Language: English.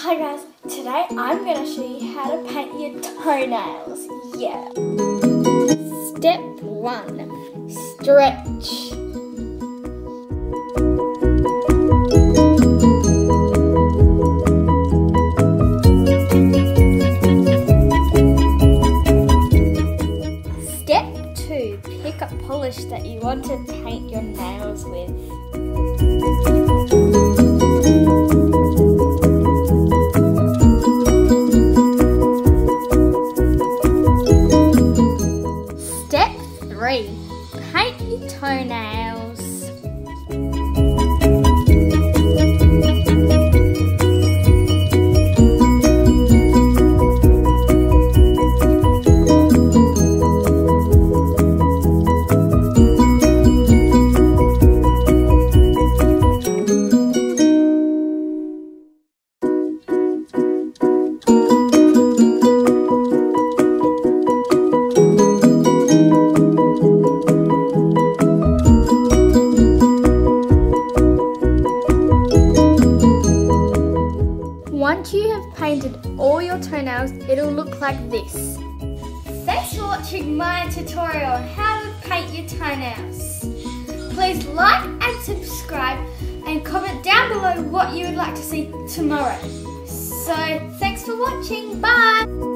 Hi guys, today I'm going to show you how to paint your toenails. Yeah. Step 1. Stretch. Step 2. Pick a polish that you want to paint your nails with. Step 3. Paint your toenails. Once you have painted all your toenails, it'll look like this. Thanks for watching my tutorial on how to paint your toenails. Please like and subscribe and comment down below what you would like to see tomorrow. So, thanks for watching. Bye!